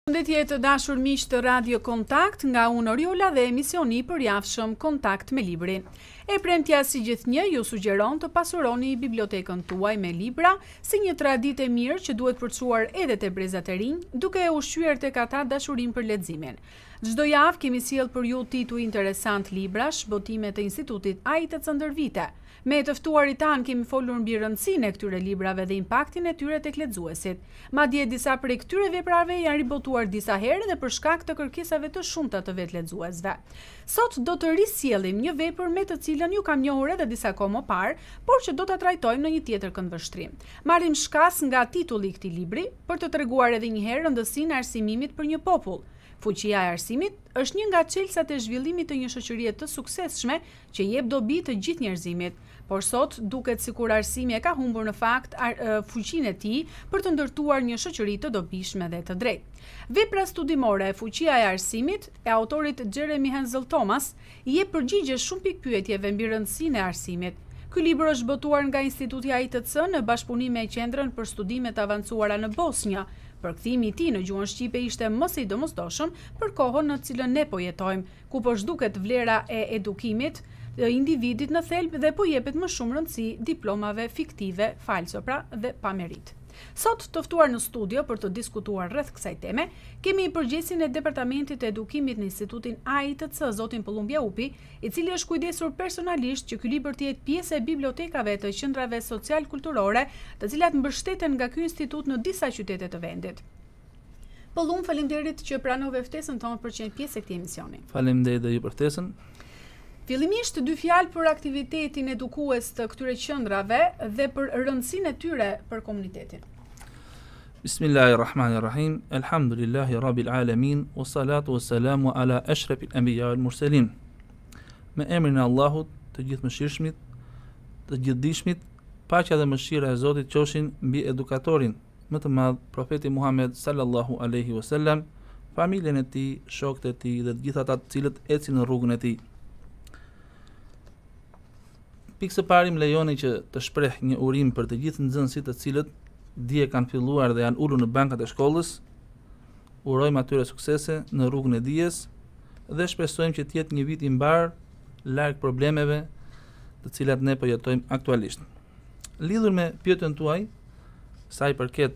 Përshëndetje të dashur miq të Radio Kontakt, nga unë Oriola dhe emisioni i përjavshëm Kontakt me librin. E premtja si gjithnjë ju sugjeron të pasuroni bibliotekën tuaj me libra si një traditë e mirë që duhet përçuar edhe te brezat e rinj, duke e ushqyer tek ata dashurinë për leximin. Çdo javë kemi sjell për ju tituj interesant librash, botime të Institutit AITC ndër vite. Me të ftuarit tanë kemi folur mbi rëndësinë e këtyre librave dhe impaktin e tyre tek lexuesit. Madje disa prej këtyre veprave janë ribotuar disa herë dhe për shkak të kërkesave të shumta të vetë lexuesve. Sot do të risjellim një vepër me të cilën ju kam njohur edhe disa kohë më parë, por që do ta trajtojmë në një tjetër këndvështrim. Marrim shkas nga titulli i këtij libri për të treguar edhe një herë rëndësinë e arsimimit për një popull. Fuqia e arsimit është një nga çelësat e zhvillimit të një shoqërie të suksesshme që jep dobi të gjithë njerëzimit. Por sot duket sikur arsimi e ka humbur në fakt fuqinë e tij për të ndërtuar një shoqëri të dobishme dhe të drejtë. Vepra studimore e Fuqia e arsimit e autorit Jeremy Hensel Thomas jep përgjigje shumë pikë pyetjeve mbi rëndësinë e arsimit. Ky libër është botuar nga Instituti AITC në bashkëpunim me Qendrën për Studime të Avancuara në Bosnjë. Përkthimi i tij në gjuhën shqipe ishte më së domosdoshëm për kohën në cilën ne po jetojmë, ku po zhduket vlera e edukimit të individit në thelb dhe po jepet më shumë rëndësi diplomave fiktive, falso pra dhe pa merit. Sot të ftuar në studio për të diskutuar rreth kësaj teme, kemi përgjegjësin e Departamentit të Edukimit në Institutin AITC, zotin Pëllumbja Upi, i cili është kujdesur personalisht që ky libër të jetë pjesë e bibliotekave të qendrave social-kulturore, të cilat mbështeten nga ky institut në disa qytete të vendit. Pëllum, faleminderit që pranove ftesën tonë për të qenë pjesë e këtij emisioni. Faleminderit dhe ju për ftesën. Fillimisht dy fjalë për aktivitetin edukues të këtyre qendrave dhe për rëndësinë e tyre për komunitetin. Bismillahirrahmanirrahim. Elhamdulillahi rabbil alamin, wassalatu wassalamu ala ashrafil anbiya wal mursalin. Me emrin e Allahut, të gjithëmëshirshmit, të gjithdijshmit, paqja dhe mëshira e Zotit qofshin mbi edukatorin më të madh, profeti Muhammed sallallahu alaihi wasallam, familjen e tij, shokët e tij dhe të gjithë ata të cilët ecin në rrugën e tij. Pikë së pari më lejoni që të shpreh një urim për të gjithë nxënësit të cilët dje kanë filluar dhe janë ulur në bankat e shkollës. Urojmë atyre suksese në rrugën e dijes dhe shpresojmë që të jetë një vit i mbar larg problemeve të cilat ne po jetojmë aktualisht. Lidhur me pyetjen tuaj, sa i përket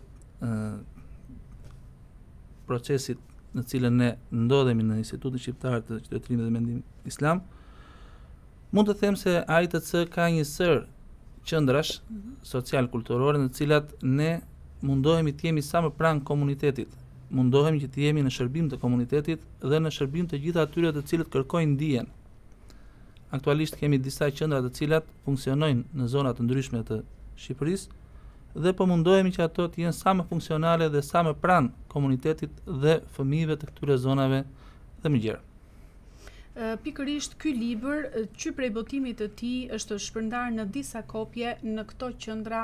procesit në cilën ne ndodhemi në Institutin Shqiptar të Qytetërimit dhe Mendimit Islam, mund të them se AITC ka një sër qendrash social-kulturore në të cilat ne mundohemi të jemi sa më pranë komunitetit, mundohemi që të jemi në shërbim të komunitetit dhe në shërbim të gjithë atyre të cilët kërkojnë ndijen. Aktualisht kemi disa qendra të cilat funksionojnë në zona të ndryshme të Shqipërisë dhe po mundohemi që ato të jenë sa më funksionale dhe sa më pranë komunitetit dhe fëmijëve të këtyre zonave dhe më gjërë. Pikërisht ky libër, që prej botimit të tij është shpërndar në disa kopje në këto qendra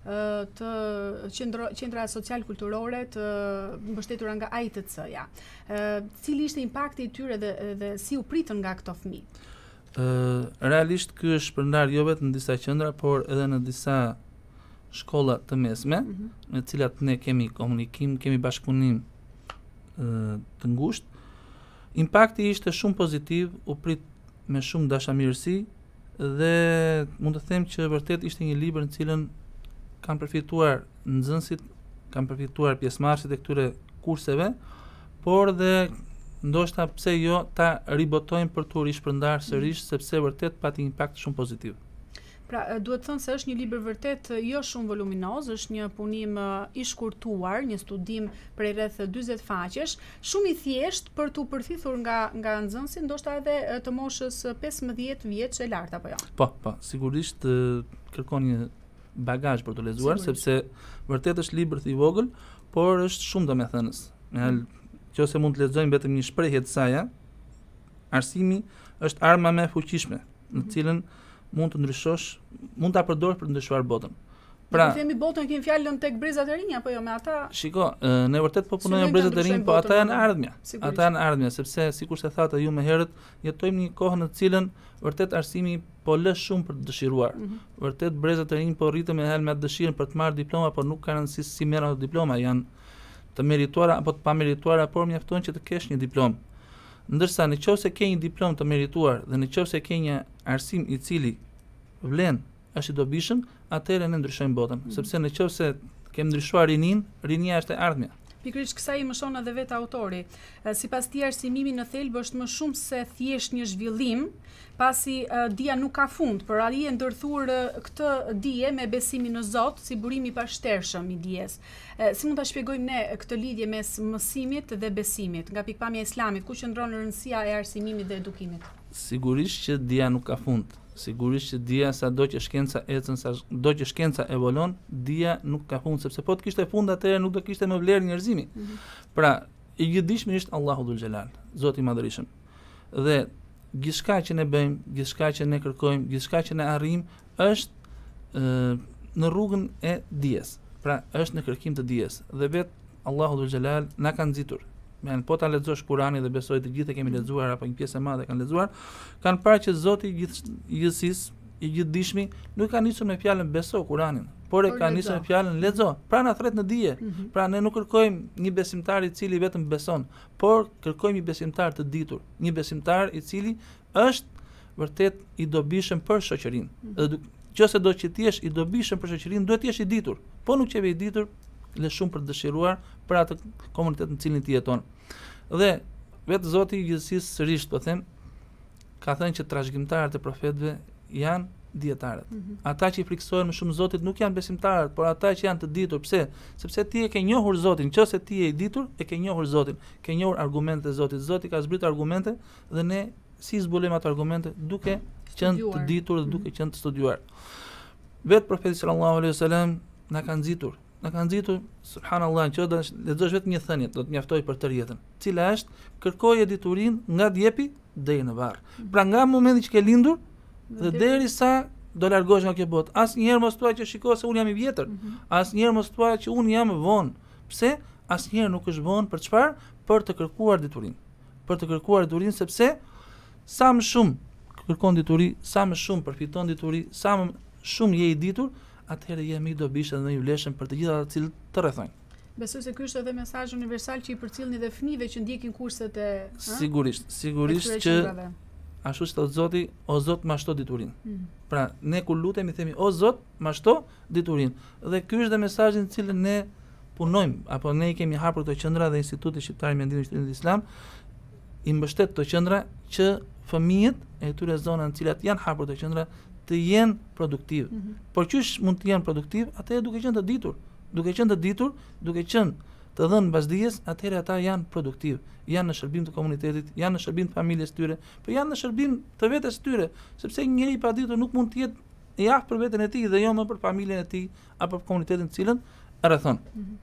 qendra social-kulturore të mbështetura nga AITC-ja. Cili ishte impakti i tyre dhe si u pritën nga këto fëmijë? Realisht ky është shpërndar jo vetëm në disa qendra, por edhe në disa shkolla të mesme, në të cilat ne kemi komunikim, kemi bashkëpunim të ngushtë. Impakti ishte shumë pozitiv, u prit me shumë dashamirësi dhe mund të them që vërtet ishte një libër në cilën kanë përfituar nxënësit, kanë përfituar pjesëmarrësit e këtyre kurseve, por dhe ndoshta pse jo ta ribotojmë për tu rishpërndar sërish, sepse vërtet pati impakt shumë pozitiv. Pra, duhet thënë se është një libër vërtet jo shumë voluminoz, është një punim i shkurtuar, një studim prej rreth 40 faqesh, shumë i thjesht për t'u përfituar nga nxënësit, ndoshta edhe të moshës 15 vjeç e lartë apo jo. Po, sigurisht kërkon një bagazh për të lexuar, sepse vërtet është libër i vogël, por është shumë domethënës. Nëse mund të lexojmë vetëm një shprehje të saj, arsimi është arma më e fuqishme, në cilën mund të ndryshosh, mund ta përdorësh për të ndryshuar botën. Pra, themi botën kemi fjalën tek brezat e rinj apo jo me ata? Shiko, ne vërtet po punojmë me brezat e rinj, po ata janë ardhmja. Ata janë ardhmja, sepse sikur se thatë ju më herët, jetojmë një kohë në të cilën vërtet arsimi po lë shumë për të dëshiruar. Vërtet brezat e rinj po rriten me helm me dëshirën për të marrë diploma, por nuk ka rëndësi si merren ato diploma, janë të merituara apo të pamerituara, por mjafton që të kesh një diplomë. Ndërsa nëse ke një diplomë të merituar dhe nëse ke një arsim i cili vlen është i dobishëm, atëherë ne ndryshojmë botën, sepse nëse kemi ndryshuar rinia është e ardhmja. Pikërisht kësaj më shon edhe vetë autori. Sipas tij arsimimi në thelb është më shumë se thjesht një zhvillim, pasi dia nuk ka fund, por ai e ndërthur këtë dije me besimin në Zot si burim i pashtershëm i dijes. Si mund ta shpjegojmë ne këtë lidhje mes mësimit dhe besimit, nga pikpamja e Islamit, ku qëndron rëndësia e arsimimit dhe edukimit? Sigurisht që dia nuk ka fund. Sigurisht që dia sado që shkenca ecën, sado që shkenca evolon, dia nuk ka fund, sepse po të kishte fund atëherë nuk do kishte më vlerë njerëzimi. Pra, i gjithdijshmi është Allahu Dhul Xhelal, Zoti i Madhërisëm. Dhe gjithçka që ne bëjmë, gjithçka që ne kërkojmë, gjithçka që ne arrijmë është në rrugën e dijes. Pra, është në kërkim të dijes. Dhe vetë Allahu Dhul Xhelal na ka nxitur. Po ta lexosh Kur'anin dhe besoj të gjithë e kemi lexuar apo një pjesë e madhe kanë lexuar, kanë parë që Zoti i gjithësisë, i gjithdijshmi, nuk ka nisur me fjalën beso Kur'anin, por e ka nisur me fjalën lexo. Pra na thret në dije. Pra ne nuk kërkojmë një besimtar i cili vetëm beson, por kërkojmë një besimtar të ditur, një besimtar i cili është vërtet i dobishëm për shoqërinë. Dhe nëse do që ti jesh i dobishëm për shoqërinë, duhet të jesh i ditur. Po nuk je i ditur, le shumë për të dëshiruar për atë komunitet në cilin ti jeton. Dhe vetë Zoti i gjithësisë sërish po them, ka thënë që trashëgimtarët e profetëve janë dietarët. Ata që i frikësojnë më shumë Zotit nuk janë besimtarët, por ata që janë të ditur. Pse? Sepse ti e ke njohur Zotin. Nëse ti je i ditur, e ke njohur Zotin, ke njohur argumentet e Zotit. Zoti ka zbritur argumente dhe ne si zbulojmë ato argumente duke qenë të ditur dhe duke qenë të studiuar. Vetë profeti sallallahu alaihi wasallam na ka nxitur. Na kanë nxitur, subhanallahu, që do lexosh vetëm një thënie, do të mjaftoj për të jetën. Cila është kërkoje diturinë nga djepi deri në varr. Pra nga momenti që ke lindur dhe derisa do largohesh nga kjo botë, asnjëherë mos thuaj që shiko se un jam i vjetër. Asnjëherë mos thuaj që un jam vonë. Pse? Asnjëherë nuk është vonë për çfarë? Për të kërkuar diturinë. Për të kërkuar diturinë sepse sa më shumë kërkon dituri, sa më shumë përfiton dituri, sa më shumë je i ditur, atëherë jemi i dobishëm dhe i vlefshëm për të gjithë ata që të rrethojnë. Besoj se ky është edhe mesazh universal që i përcjellni dhe fëmijëve që ndjekin kurset e Sigurisht që ashtu si thot Zoti, o Zot mashto diturinë. Pra ne kur lutemi themi o Zot mashto diturinë. Dhe ky është dhe mesazhi në cilën ne punojmë, apo ne i kemi hapur këto qendra dhe Instituti Shqiptar i Mendimit të Islam i mbështet këto qendra që fëmijët e këtyre zonave në cilat janë hapur këto qendra të jenë produktiv. Por qysh mund të jenë produktiv? Atëherë duke qenë të ditur. Duke qenë të ditur, duke qenë të dhënë mbasdijes, atëherë ata janë produktiv. Janë në shërbim të komunitetit, janë në shërbim të familjes tyre, por janë në shërbim të vetes tyre, sepse një njeri i paditur nuk mund të jetë i aftë për veten e tij dhe jo më për familjen e tij apo për komunitetin të cilën e rrethon.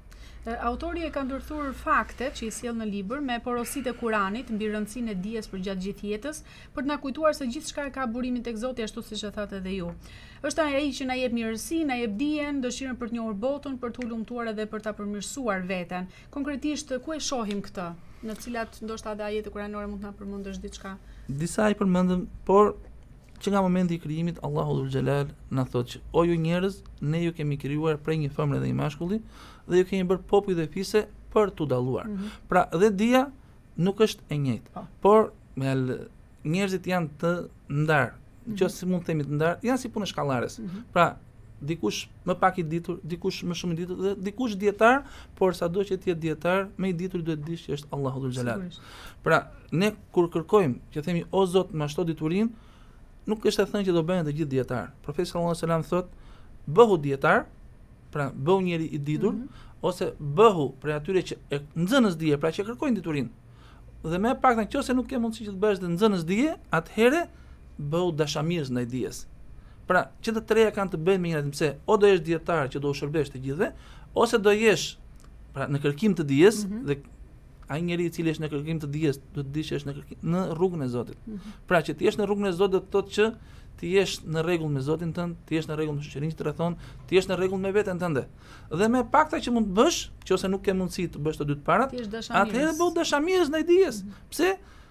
Autori e ka ndërthur faktet që i sjell në libër me porositë e Kuranit mbi rëndësinë e dijes për gjatë gjithë jetës, për të na kujtuar se gjithçka ka burimin tek Zoti, ashtu siç e thatë edhe ju. Është ai që na jep mirësi, na jep dijen, dëshirën për të njohur botën, për të lumtuar edhe për ta përmirësuar veten. Konkretisht ku e shohim këtë? Në cilat ndoshta edhe ajete kuranore mund të na përmendësh diçka? Disa i përmendëm, por që nga momenti i krijimit Allahu Dhul Xhelal na thotë që o ju njerëz, ne ju kemi krijuar prej një femre dhe një mashkulli dhe ju kemi bërë popull dhe fise për t'u dalluar. Pra dhe dia nuk është e njëjtë, por njerëzit janë të ndarë, nëse mund të themi të ndarë, janë si punë shkallares. Pra dikush më pak i ditur, dikush më shumë i ditur dhe dikush dietar, por sado që të jetë dietar, më i ditur duhet të dish që është Allahu Dhul Xhelal. Pra ne kur kërkojmë që themi o Zot mashto diturinë, nuk është e thënë që do bëhen të gjithë dietar. Profeti sallallahu alajhi wasallam thotë bëhu dietar, pra bëhu njeri i ditur, ose bëhu prej atyre që e nxënës dije, pra që kërkojnë diturinë. Dhe më pak nëse nuk ke mundësi që të bëhesh të nxënës dije, atëherë bëhu dashamirës ndaj dijes. Pra që të treja kanë të bëjnë me njërin, pse o do jesh dietar që do u shërbesh të gjithëve, ose do jesh pra në kërkim të dijes dhe ai njeri i cili është në kërkim të dijes, do të dish që është në rrugën e Zotit. Pra që të jesh në rrugën e Zotit do të thotë që të jesh në rregull me Zotin tënd, të jesh në rregull me shoqërinë që të rrethon, të jesh në rregull me veten tënde. Dhe me pakta që mund të bësh, nëse nuk ke mundësi të bësh të dy të parat, atëherë bëu dashamirës ndaj dijes. Pse?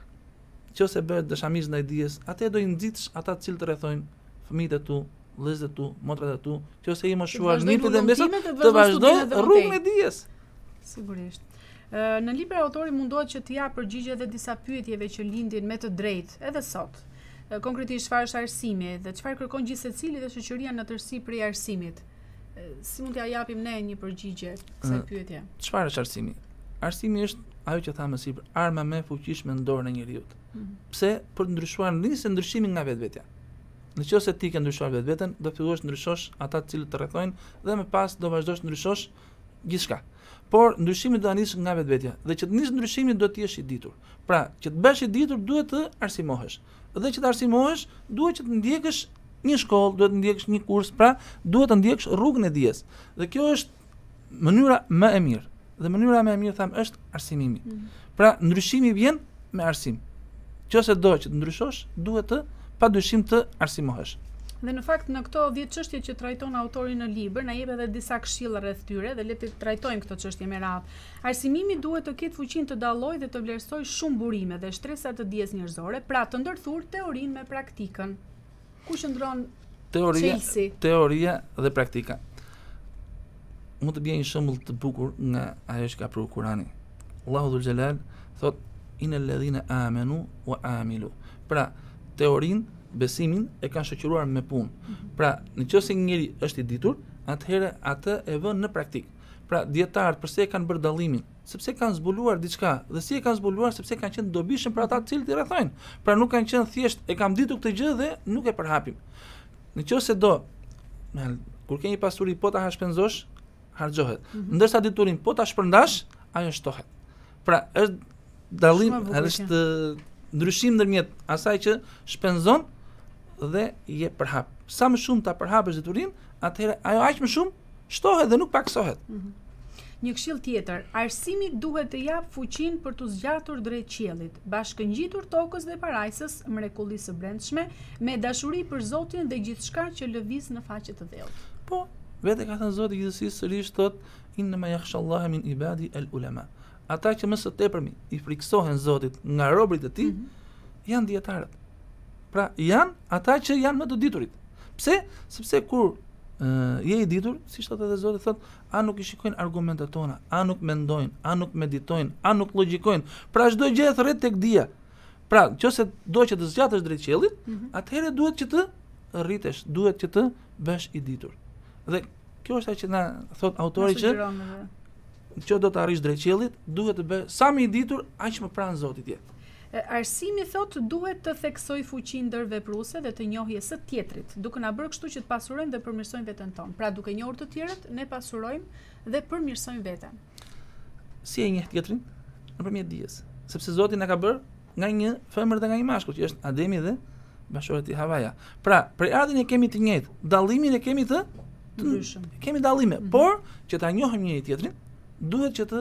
Nëse bëhet dashamirës ndaj dijes, atëherë do i nxitsh ata të cilët të rrethojnë, fëmijët e tu, vëllezërit e tu, motrat e tu, nëse i moshuar nipet dhe mbesa, të vazhdoj rrugën e dijes. Sigurisht. Në libër autori mundohet që të japë përgjigje edhe disa pyetjeve që lindin me të drejtë edhe sot. Konkretisht çfarë është arsimi dhe çfarë kërkon gjithë secili dhe shoqëria në tërësi për arsimit. Si mund t'ja japim ne një përgjigje kësaj pyetje? Çfarë është arsimi? Arsimi është ajo që thamë sipër, arma më e fuqishme në dorën e njeriu. Pse? Për të ndryshuar nisë ndryshimin nga vetvetja. Nëse ti ke ndryshuar vetveten, do fillosh të ndryshosh ata të cilët të rrethojnë dhe më pas do vazhdosh të ndryshosh gjithçka. Por ndryshimi do ta nisësh nga vetvetja dhe që të nisë ndryshimi do të jesh i ditur. Pra, që të bësh i ditur duhet të arsimohesh. Dhe që të arsimohesh duhet që të ndjekësh një shkollë, duhet të ndjekësh një kurs, pra duhet të ndjekësh rrugën e dijes. Dhe kjo është mënyra më e mirë. Dhe mënyra më e mirë tham është arsimimi. Pra, ndryshimi vjen me arsim. Nëse do që të ndryshosh, duhet të padyshim të arsimohesh. Dhe në fakt në këto 10 çështje që trajton autori në libër, na jep edhe disa këshilla rreth tyre dhe le të trajtojmë këto çështje me radhë. Arsimimi duhet të ketë fuqinë të dallojë dhe të vlerësojë shumë burime dhe shtresa të dijes njerëzore, pra të ndërthurë teorinë me praktikën. Ku qëndron teoria dhe praktika? Mund të bëj një shembull të bukur nga ajo që ka për Kurani. Allahu dhul Jalal thot inel ladhina amanu wa amilu. Pra, teorinë, besimin e kanë shoqëruar me punë. Pra, nëse njëri është i ditur, atëherë atë e vën në praktik. Pra, dietarët pse e kanë bërë dallimin? Sepse kanë zbuluar diçka, dhe si e kanë zbuluar sepse kanë qenë dobishëm për ata të cilët i rrethojnë. Pra, nuk kanë qenë thjesht e kam ditur këtë gjë dhe nuk e përhapim. Nëse do, kur ke një pasuri po ta shpenzosh, harxohet. Ndërsa diturin po ta shpërndash, ajo shtohet. Pra, është dallim, është ndryshim ndërmjet asaj që shpenzon dhe je përhap. Sa më shumë ta përhapësh diturinë, atëherë ajo aq më shumë shtohet dhe nuk paksohet. Një këshill tjetër, arsimi duhet të jap fuqinë për të zgjatur drejt qiellit, bashkëngjitur tokës dhe parajsës, mrekullisë së brendshme, me dashuri për Zotin dhe gjithçka që lëviz në faqe të dhëut. Po, vetë ka thënë Zoti i gjithësisë sërish thot inma yakhshallaha min ibadi al-ulama. Ata që më së tepërmi i friksohen Zotit nga robërit e tij janë dietarët. Pra, janë ata që janë më të diturit. Pse? Sepse kur je i ditur, siç thotë edhe Zoti, thot, a nuk i shikojnë argumentet tona, a nuk mendojnë, a nuk meditojnë, a nuk logjikojnë. Pra çdo gjë e thret tek dia. Pra, nëse do që të zgjatesh drejt qiellit, atëherë duhet që të rritesh, duhet që të bësh i ditur. Dhe kjo është ajo që na thot autori që që do të arrish drejt qiellit, duhet të bësh sa më i ditur, aq më pranë Zotit je. Arsimi thot duhet të theksoj fuqinë ndërvepruese dhe të njohjes së tjetrit, duke na bërë kështu që të pasurojmë dhe përmirësojmë veten tonë. Pra duke njohur të tjerët, ne pasurojmë dhe përmirësojmë veten. Si e njeh tjetrin? Nëpërmjet dijes. Sepse Zoti na ka bërë nga një femër dhe nga një mashkull, që është Ademi dhe bashorët e Havaja. Pra, përardhjen e kemi të njëjtë, dallimin e kemi të ndryshëm. Kemi dallime, por që ta njohim njëri tjetrin, duhet që të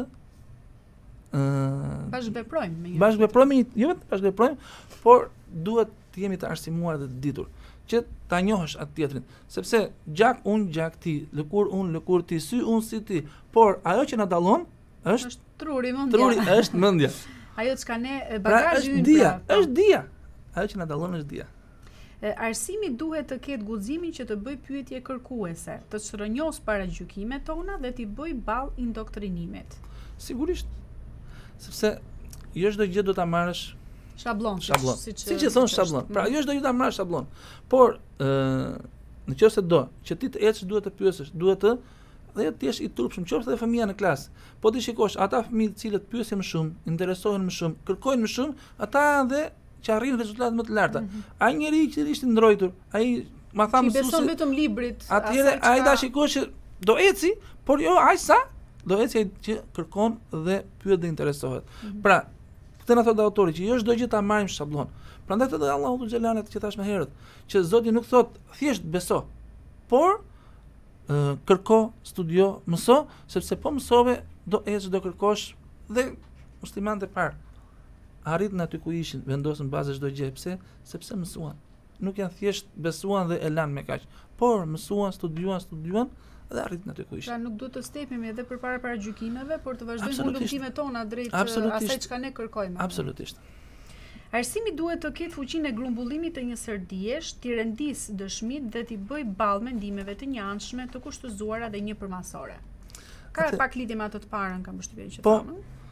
bashkëveprojmë bashkëveprojmë, por duhet të jemi të arsimuar dhe të ditur, që ta njohësh atë tjetrin, sepse gjak unë, gjak ti, lëkur unë, lëkur ti, sy unë, si ti, por ajo që na dallon është truri, mendja. Truri është mendja. Ajo çka ne bagazhi ynë është dia. Ajo që na dallon është dia. Arsimi duhet të ketë guximin që të bëj pyetje kërkuese, të shtrënjos paragjykimet tona dhe t'i bëj ball indoktrinimit. Sigurisht. Sepse jo çdo gjë do ta marrësh shablon. Siç e thon shablon. Pra jo çdo gjë ta marrësh shablon. Por nëse do që ti të ecësh, duhet të pyesësh, duhet të dhe ti jesh i turpshëm, qoftë edhe fëmia në klasë. Po ti shikosh ata fëmijë të cilët pyesin më shumë, interesohen më shumë, kërkojnë më shumë, ata dhe që arrin rezultate më të larta. Ai njeriu që ishte ndrojtur, ai ma tha mësuesi, beson vetëm librit. Atëherë ai da shikosh që do eci, por jo aq sa do eci që kërkon dhe pyet dhe interesohet. Pra, këtë na thotë autori që jo çdo gjë ta marrim shablon. Prandaj thotë Allahu xhelal që thash më herët, që Zoti nuk thot thjesht beso, por kërko, studio, mëso, sepse po mësove do ecësh, do kërkosh dhe muslimanët e parë arritën aty ku ishin, vendosën bazë çdo gjë. Pse? Sepse mësuan. Nuk janë thjesht besuan dhe e lanë me kaq, por mësuan, studiuan dhe arritën aty ku ishin. Pra nuk duhet të stepemi edhe përpara paragjykimeve, por të vazhdojmë hulumtimet tona drejt asaj çka ne kërkojmë. Absolutisht. Arsimi duhet të ketë fuqinë e grumbullimit të një sërdiesh, t'i rendisë dëshmit dhe t'i bëj ballë mendimeve të njëanshme, të kushtozuara dhe një përmasore. Ka pak lidhje me atë të parën, kam përshtypjen që po,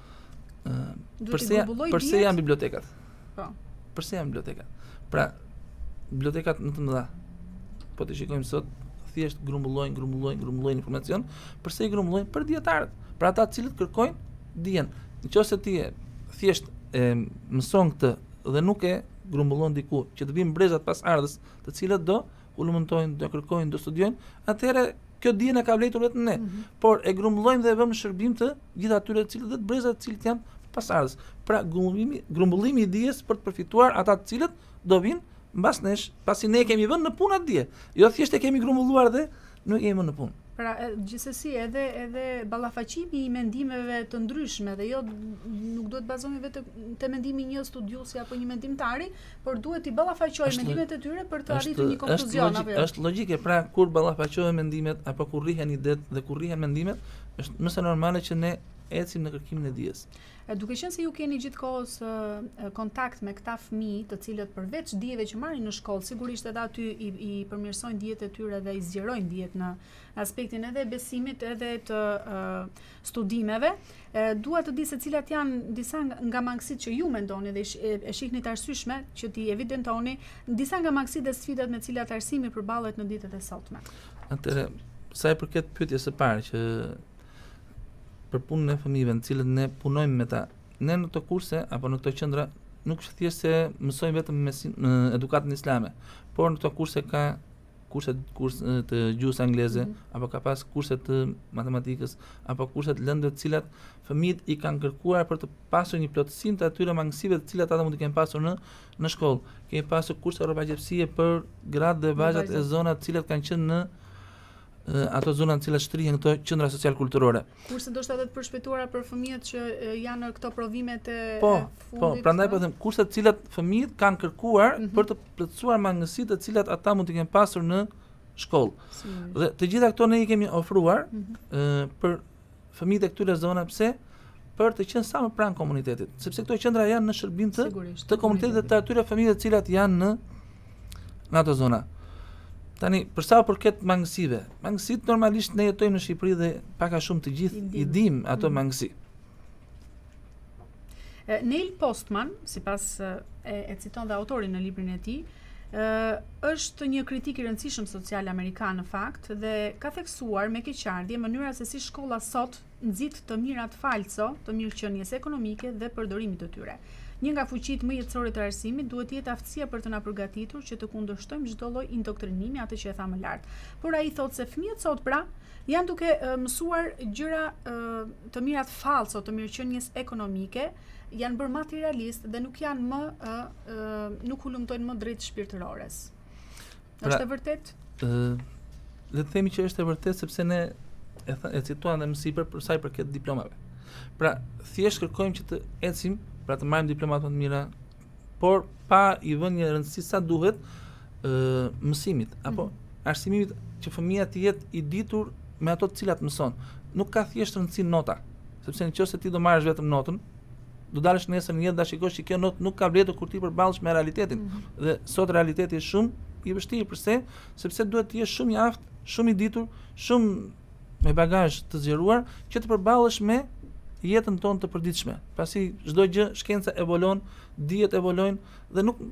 thamë. Përse janë bibliotekat? Po. Përse janë bibliotekat? Pra, bibliotekat në të mëdha, po të shikojmë sot, thjesht grumbullojnë informacion. Përse i grumbullojnë? Për dietarët, për ata të cilët kërkojnë dijen. Nëse ti thjesht mëson këtë dhe nuk e grumbullon diku që të vinë brezat pas ardhës, të cilët do ulëmontojnë, do kërkojnë, do studiojnë, atëherë kjo dijen e ka vlerëtuar vetëm ne. Por e grumbullojmë dhe e vëmë në shërbim të gjithë atyre të cilët dhe të brezat të cilët janë pas ardhës. Pra grumbullimi i dijes për të përfituar ata të cilët do vinë mbas nesh, pasi ne kemi vënë në punë atë dije. Jo thjesht e kemi grumbulluar dhe nuk jemi në punë. Pra, gjithsesi edhe ballafaqimi i mendimeve të ndryshme dhe jo nuk duhet bazohemi vetëm te mendimi i një studiuesi apo një mendimtari, por duhet i ballafaqojë mendimet e tyre për të arritur një konkluzion apo jo. Është logjike, pra kur ballafaqohen mendimet apo kur rrihen idetë dhe kur rrihen mendimet, është mëse normale që ne ecim në kërkimin e dijes. Duke qenë se ju keni gjithkohës kontakt me këta fëmijë, të cilët përveç dijeve që marrin në shkollë, sigurisht edhe aty i përmirësojnë dijet e tyre dhe i zgjerojnë dijet në aspektin edhe besimit, edhe të studimeve. Dua të di se cilat janë disa nga mangësitë që ju mendoni dhe e shihni të arsyeshme që ti evidentoni disa nga mangësitë dhe sfidat me cilat arsimi përballet në ditët e sotme. Atëherë, sa i përket pyetjes së parë që për punën e fëmijëve, në cilët ne punojmë me ta. Ne në këto kurse apo në këto qendra nuk është thjesht se mësojmë vetëm me edukatën islame, por në këto kurse ka kurse të gjuhës angleze, apo ka pas kurse të matematikës, apo kurse të lëndëve të cilat fëmijët i kanë kërkuar për të pasur një plotësim të atyre mangësive të cilat ata mund të kenë pasur në shkollë. Kemi pasur kurse rrobaqepsie për gratë dhe vajzat e zonave të cilat kanë qenë në ato zona në cilat shtrihen këto qendra social-kulturore. Kurse ndoshta edhe të përshpejtuara për fëmijët që janë në këto provimet e fundit. Po, prandaj po them, kurse të cilat fëmijët kanë kërkuar për të plotësuar mangësitë të cilat ata mund të kenë pasur në shkollë. Dhe të gjitha këto ne i kemi ofruar për fëmijët e këtyre zona, pse? Për të qenë sa më pranë komunitetit, sepse këto qendra janë në shërbim të komunitetit dhe të atyre fëmijëve të cilat janë në ato zona. Tani, për sa përket mangësive, mangësitë normalisht ne jetojmë në Shqipëri dhe pak a shumë të gjithë i dim ato mangësi. Neil Postman, sipas e citon dhe autorin në librin e tij, është një kritik i rëndësishëm social amerikan në fakt dhe ka theksuar me keqardhje mënyra se si shkolla sot nxit të mirat falso të mirëqenies ekonomike dhe përdorimit të tyre. Një nga fuqitë më jetësore të arsimit duhet jetë aftësia për të na përgatitur që të kundërshtojmë çdo lloj indoktrinimi, atë që e tha më lart. Por ai thotë se fëmijët sot pra janë duke mësuar gjëra të mirat falso të mirëqenies ekonomike, janë bërë materialist dhe nuk janë më nuk hulumtojnë më drejt shpirtërores. Është e vërtet? Le të themi që është e vërtet sepse ne e cituam dhe më sipër për sa i përket diplomave. Pra, thjesht kërkojmë që të ecim pra të marrim diplomat më të mira, por pa i vënë një rëndësi sa duhet mësimit apo arsimimit që fëmia të jetë i ditur me ato të cilat mëson. Nuk ka thjesht rëndësi nota, sepse nëse ti do marrësh vetëm notën, do dalësh nesër në jetë dhe shikosh që kjo notë nuk ka vlerë kur ti përballesh me realitetin. Dhe sot realiteti është shumë i vështirë, përse? Sepse duhet të jesh shumë i aftë, shumë i ditur, shumë me bagazh të zgjeruar që të përballesh me jetën tonë të përditshme. Pasi çdo gjë, shkenca evolon, dijet evolojnë dhe nuk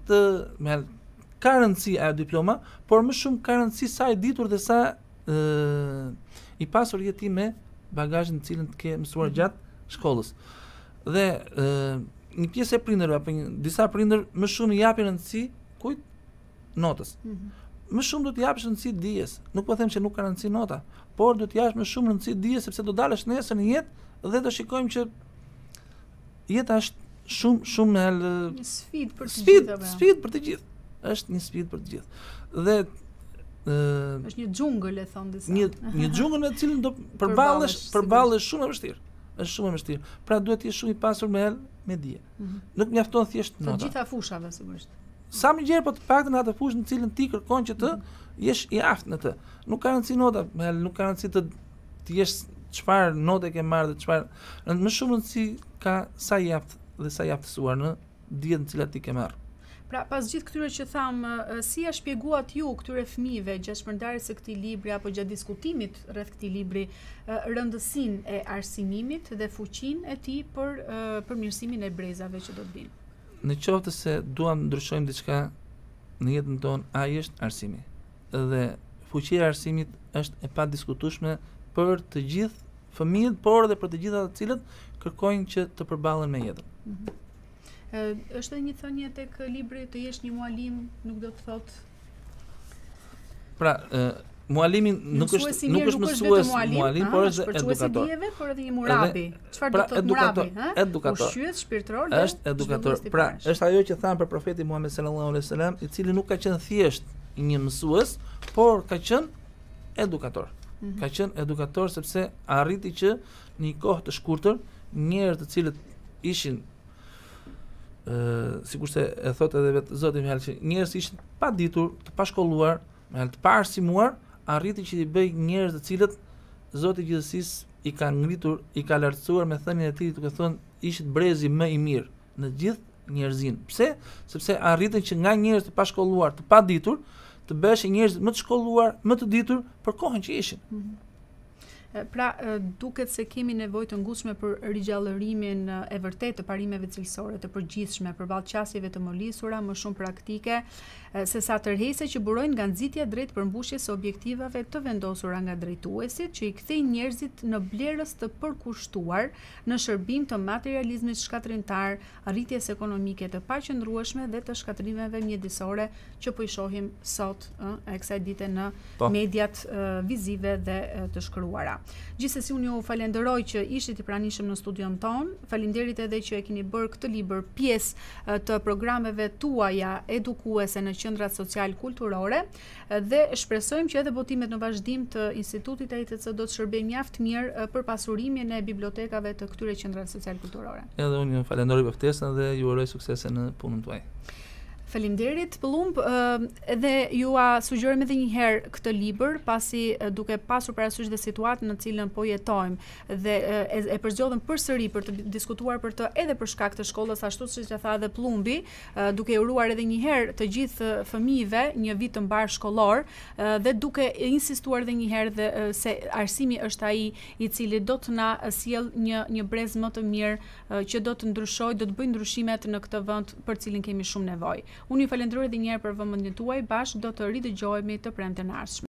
ka rëndësi ajo diploma, por më shumë ka rëndësi sa e ditur dhe sa i pasur jeti me bagazhin të cilën të ke mësuar gjatë shkollës. Dhe një pjesë e prindërve apo disa prindër më shumë i japin rëndësi kujt? Notës. Më shumë do të japësh rëndësi dijes. Nuk po them që nuk ka rëndësi nota, por do të japësh më shumë rëndësi dijes sepse do dalësh nesër në jetë dhe do shikojmë që jeta është shumë një sfidë për të gjithë. Sfidë për të gjithë. Është një sfidë për të gjithë. Dhe është një xhungël e thon disa. Një xhungël me të cilën do përballesh shumë e vështirë. Është shumë e vështirë. Pra duhet të jesh shumë i pasur me dije. Nuk mjafton thjesht nota. Të gjitha fushave sigurisht. Sa më gjerë po të paktën atë fushë në cilën ti kërkon që të jesh i aftë në të. Nuk ka rëndësi nota, nuk ka rëndësi të jesh çfarë note ke marrë dhe çfarë. Më shumë rëndësi ka sa i aftë dhe sa i aftësuar në dijet në cilat ti ke marrë. Pra, pas gjithë këtyre që thamë, si ja shpjeguat ju këtyre fëmijëve gjatë shpërndarjes së këtij libri apo gjatë diskutimit rreth këtij libri rëndësinë e arsimimit dhe fuqinë e tij për përmirësimin e brezave që do të vinë? Në qoftë se duam ndryshojmë diçka në jetën tonë, ai është arsimi. Dhe fuqia e arsimit është e padiskutueshme për të gjithë fëmijët, por edhe për të gjithë ata të cilët kërkojnë që të përballen me jetën. Është edhe një thënie tek libri të jesh një mualim, nuk do të thotë. Pra, mualimi nuk është mësues mualim, por është edukator. Por edhe një murabi. Çfarë do të thotë murabi, ha? Edukator. Ushqyes shpirtëror është edukator. Pra, është ajo që thanë për profetin Muhammed sallallahu alaihi wasallam, i cili nuk ka qenë thjesht një mësues, por ka qenë edukator. Ka qenë edukator sepse arriti që në një kohë të shkurtër njerëz të cilët ishin sikurse e thotë edhe vetë Zoti më që njerëz ishin pa ditur, të pashkolluar, të pa arsimuar, arriti që i bëj njerëz të cilët Zoti i gjithësisë i ka ngritur, i ka lartësuar me thënien e tij, duke thënë ishit brezi më i mirë në gjithë njerëzinë. Pse? Sepse arritën që nga njerëz të pashkolluar, të pa ditur, të bëheshin njerëz më të shkolluar, më të ditur për kohën që ishin. Pra, duket se kemi nevojë të ngushtme për rigjallërimin e vërtetë të parimeve cilësore të përgjithshme përballë qasjeve të molisura, më shumë praktike, sesa tërheqëse që burojnë nga nxitja drejt përmbushjes së objektivave të vendosura nga drejtuesit, që i kthejnë njerëzit në blerës të përkushtuar në shërbim të materializmit shkatrimtar, arritjes ekonomike të paqëndrueshme dhe të shkatrimeve mjedisore që po i shohim sot e kësaj dite në mediat vizive dhe të shkruara. Gjithsesi unë ju falenderoj që ishit i pranishëm në studion ton. Faleminderit edhe që e keni bërë këtë libër pjesë të programeve tuaja edukuese në qendrat social-kulturore dhe shpresojmë që edhe botimet në vazhdim të Institutit AITC do të shërbejnë mjaft mirë për pasurimin e bibliotekave të këtyre qendrave social-kulturore. Edhe unë ju falenderoj për ftesën dhe ju uroj suksese në punën tuaj. Faleminderit, Pëllumb, edhe ju a sugjerojmë edhe një herë këtë libër, pasi duke pasur parasysh dhe situatën në cilën po jetojmë dhe e përzgjodhëm përsëri për të diskutuar për të edhe për shkak të shkollës, ashtu siç e tha edhe Pëllumbi, duke uruar edhe një herë të gjithë fëmijëve një vit të mbar shkollor dhe duke insistuar edhe një herë se arsimi është ai i cili do të na sjell një brez më të mirë që do të ndryshojë, do të bëjë ndryshimet në këtë vend për cilin kemi shumë nevojë. Unë ju falenderoj edhe një herë për vëmendjen tuaj, bashkë do të ridëgjohemi të premten e ardhshme.